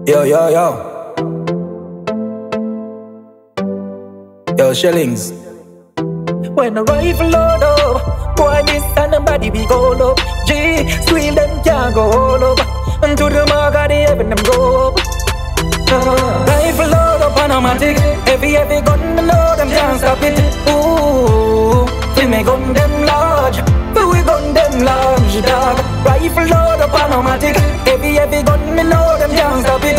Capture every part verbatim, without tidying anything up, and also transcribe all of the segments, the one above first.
Yo, yo, yo. Yo, Shellings. When the rifle load up, boy miss and the body be go up. G, squeal them can't go all up. And to the mark of the heaven them go up. uh, Rifle load up automatic. Heavy, heavy gun, the load them can't stop it. Ooh, we me gun them large. We gun them large, dog. Rifle load up automatic. Heavy, heavy gun, me know them can't stop it.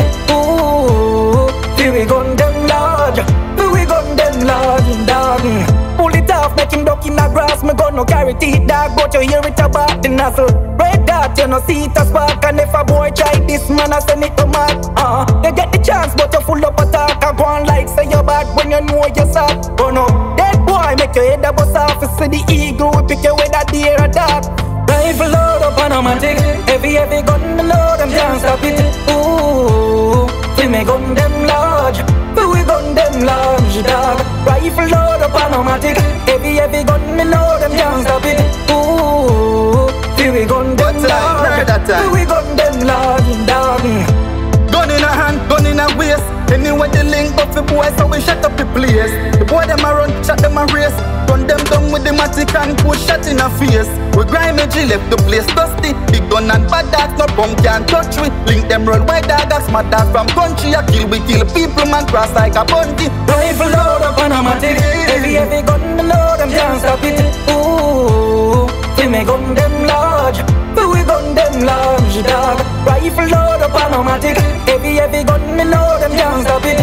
Ooh, we gun them large. We gun them large, dog. Pull it off, make him duck in the grass. Me gun no carry teeth, dog, but you hear it about the nozzle. Red dot, you no see it a spark. And if a boy try this, man, I send it to mad. uh, You get the chance, but you full up a talk. I go on like say you're bad when you know you're sad. Oh no, dead boy, make your head a bust off. You see the eagle, we pick you with a deer or dog. Rifle load up automatic. Heavy, heavy gun, me know them can't stop it. Ooh, we me gun them large. We gun them large, dog. Rifle load up automatic. Heavy, heavy gun, me know them can't stop it. Ooh, we gun them large. We gun them large, dog. Gun in a hand, gun in a waist. Anyway the link but the boys, so we shut up the place. The boy them a run, shut them a race. Run them down with the matic and push shot in a face. We grime G left the place dusty. Big gun and bad dogs, no bum can't touch we. Link them run white dog, smart dog from country. I kill, we kill people, man cross like a bungee. Rifle load up automatic. Heavy, heavy gun, me know them can't stop it. Ooh, we me gun them large. We gun them large, dog. Rifle load up automatic. Heavy, heavy gun, me know them can't stop it.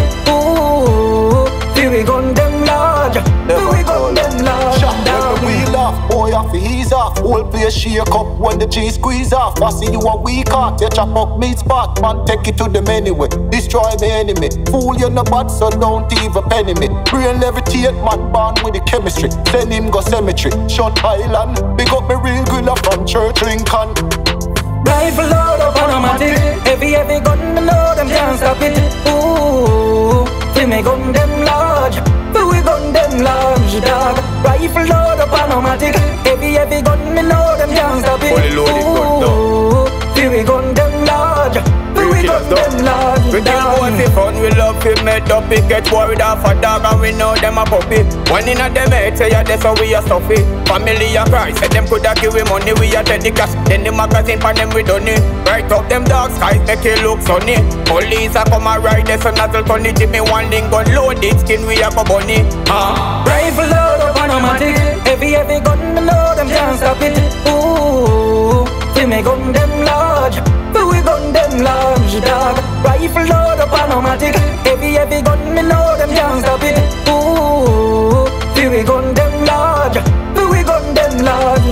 Ooh, we gun them large. We gun them large, dog. Wheel off, boy off, ease off. Whole place shake up when the G squeeze off. I see you a weak heart, you chop up me spot. Man, take it to them anyway, destroy the enemy. Fool you no bad, so don't even penny me. Brain levitate, man born with the chemistry. Send him go cemetery, shot island. Big up me real gorilla from Church Lincoln. Rifle load up automatic. Heavy, heavy gun, me know them can't stop it. Ooh, we me gun them large. We gun them large, dog. Rifle load up automatic. Heavy, heavy gun, me know them can't stop it. Ooh, we gun them large. We gun them large, we kill boy for fun, we love him, made up it. Get worried off a dog and we know them a puppy. One in a them head say yeah, that's how we a stuffy. Family a cry, say them coulda give we money. We a take the cash, then the magazine pan them we done it. Right up them dog skies, make it look sunny. Police a come a ride, there's a nozzle turn it. Give me one thing gun loaded, skin we a go bunny. uh. Rifle load up automatic. Heavy, heavy gun, me know them can't stop it. Ooh, we me gun them large. We gun them large, dog. Rifle load up automatic. Heavy, heavy gun, me know them can't stop it. Ooh, we gun them large. We gun them large.